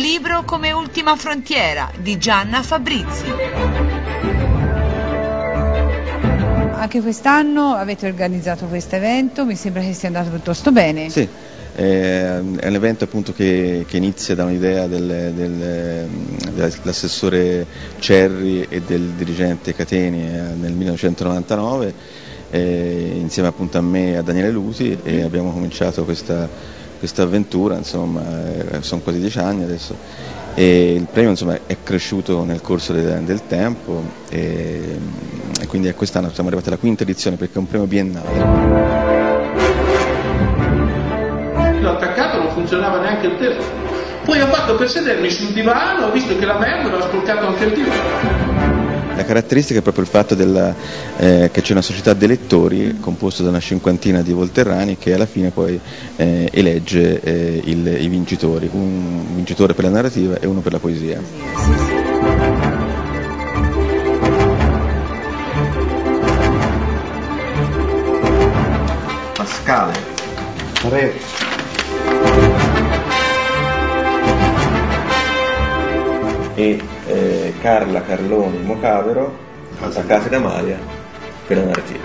libro come Ultima frontiera di Gianna Fabrizi. Anche quest'anno avete organizzato questo evento, mi sembra che sia andato piuttosto bene. Sì, è un evento appunto che inizia da un'idea dell'assessore Cerri e del dirigente Cateni nel 1999, insieme appunto a me e a Daniele Lusi, e abbiamo cominciato questa avventura, insomma, sono quasi 10 anni adesso. E il premio insomma è cresciuto nel corso del tempo e quindi quest'anno siamo arrivati alla 5ª edizione perché è un premio biennale. L'ho attaccato, non funzionava neanche il telefono. Poi ho fatto per sedermi sul divano, ho visto che la merda, ho sporcato anche il divano. La caratteristica è proprio il fatto che c'è una società di elettori composta da una 50ina di volterrani che alla fine poi elegge i vincitori, un vincitore per la narrativa e uno per la poesia. Pascale, 3. E Carla Carloni Mocavero a Casa d'Amalia per la narrativa.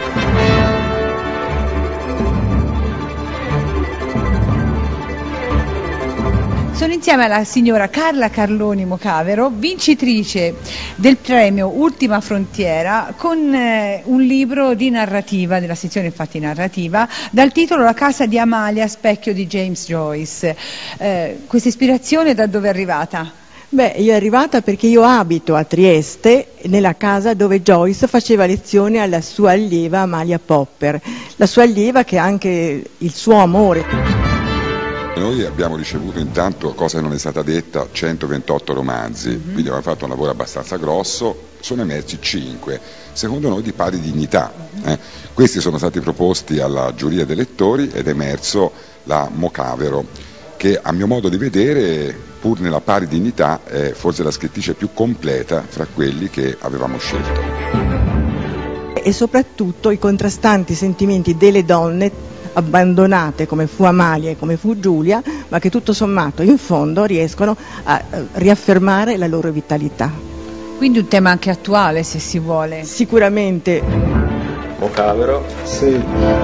Sono insieme alla signora Carla Carloni Mocavero, vincitrice del premio Ultima Frontiera, con un libro di narrativa, della sezione infatti narrativa, dal titolo La casa di Amalia, specchio di James Joyce. Questa ispirazione da dove è arrivata? Beh, io è arrivata perché io abito a Trieste, nella casa dove Joyce faceva lezione alla sua allieva Amalia Popper, la sua allieva che è anche il suo amore. Noi abbiamo ricevuto intanto, cosa non è stata detta, 128 romanzi, quindi abbiamo fatto un lavoro abbastanza grosso, sono emersi 5, secondo noi di pari dignità. Questi sono stati proposti alla giuria dei lettori ed è emerso la Mocavero, che a mio modo di vedere, pur nella pari dignità, è forse la scrittrice più completa fra quelli che avevamo scelto. E soprattutto i contrastanti sentimenti delle donne abbandonate come fu Amalia e come fu Giulia, ma che tutto sommato in fondo riescono a riaffermare la loro vitalità. Quindi un tema anche attuale, se si vuole. Sicuramente. Mocavero. Sì.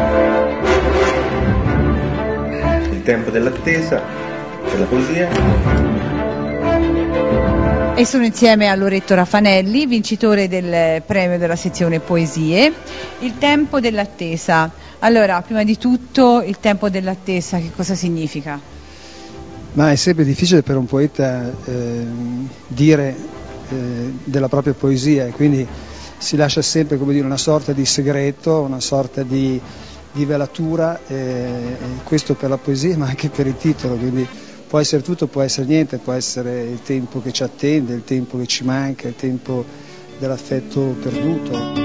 Il tempo dell'attesa per la poesia. E sono insieme a Loretto Raffanelli, vincitore del premio della sezione Poesie. Il tempo dell'attesa. Allora, prima di tutto, il tempo dell'attesa, che cosa significa? Ma è sempre difficile per un poeta dire della propria poesia, e quindi si lascia sempre, come dire, una sorta di segreto, una sorta di velatura, questo per la poesia ma anche per il titolo, quindi può essere tutto, può essere niente, può essere il tempo che ci attende, il tempo che ci manca, il tempo dell'affetto perduto.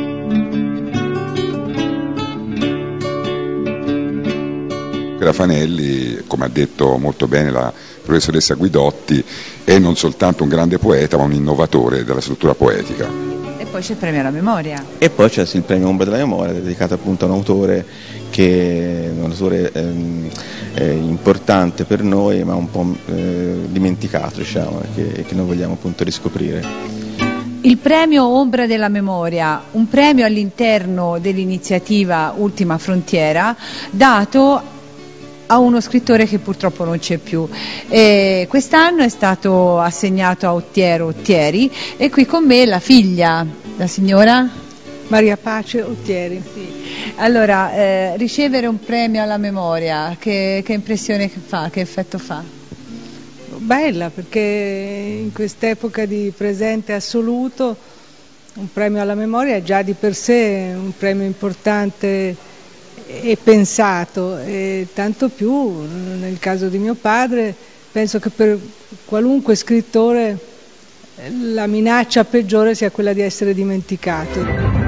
Raffanelli, come ha detto molto bene la professoressa Guidotti, è non soltanto un grande poeta ma un innovatore della struttura poetica. E poi c'è il premio alla memoria. E poi c'è il premio Ombra della Memoria, dedicato appunto a un autore che è un autore importante per noi ma un po' dimenticato, diciamo, che noi vogliamo appunto riscoprire. Il premio Ombra della Memoria, un premio all'interno dell'iniziativa Ultima Frontiera, dato a uno scrittore che purtroppo non c'è più. Quest'anno è stato assegnato a Ottieri e qui con me la figlia, la signora Maria Pace Ottieri. Sì. Allora, ricevere un premio alla memoria, che impressione fa, che effetto fa? Bella, perché in quest'epoca di presente assoluto un premio alla memoria è già di per sé un premio importante e pensato, e tanto più nel caso di mio padre. Penso che per qualunque scrittore la minaccia peggiore sia quella di essere dimenticato.